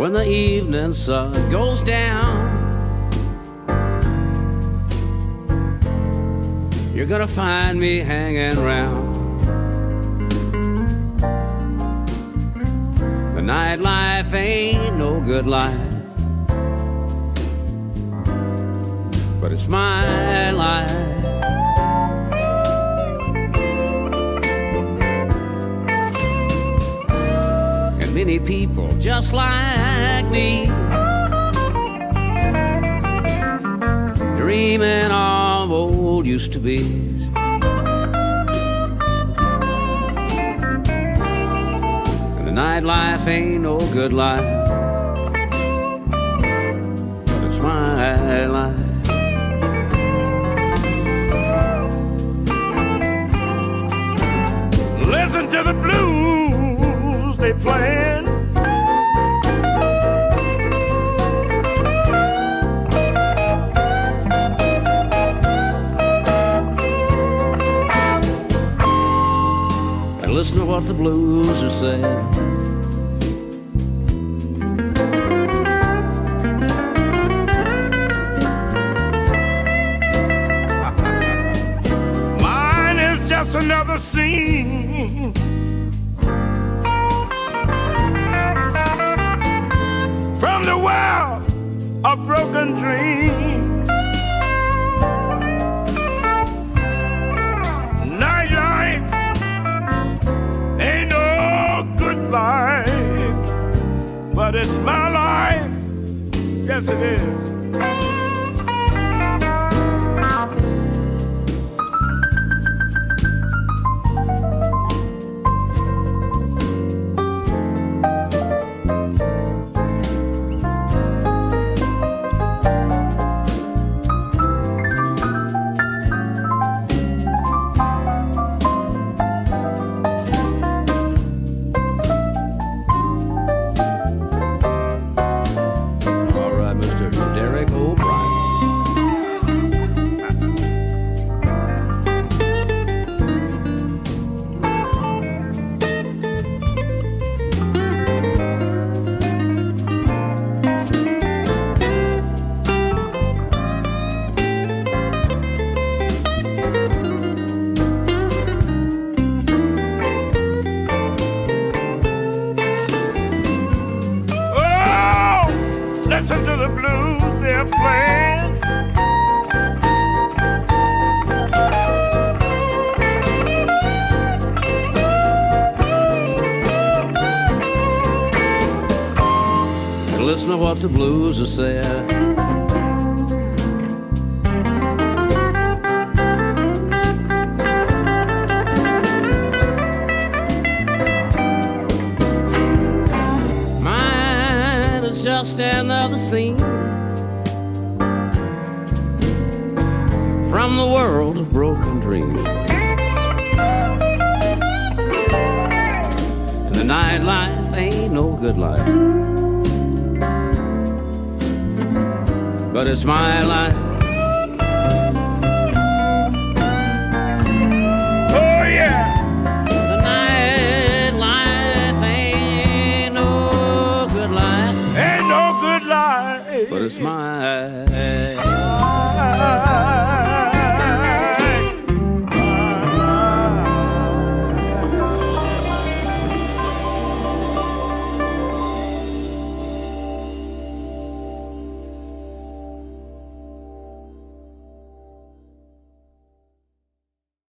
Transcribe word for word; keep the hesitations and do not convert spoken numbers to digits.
when the evening sun goes down, you're gonna find me hanging around. The nightlife ain't no good life, but it's my life. And many people just like me, dreaming of old used to be's. And the nightlife ain't no good life, but it's my life. Listen to the blues they playing. And listen to what the blues are saying. Mine is just another scene from the world of broken dreams. Nightlife ain't no good life, but it's my life. Yes, it is. Listen to the blues they're playing. And listen to what the blues are saying. Just another scene from the world of broken dreams. And the nightlife ain't no good life, but it's my life. Oh yeah. The nightlife ain't no good life, Ain't no good life, but it's my life.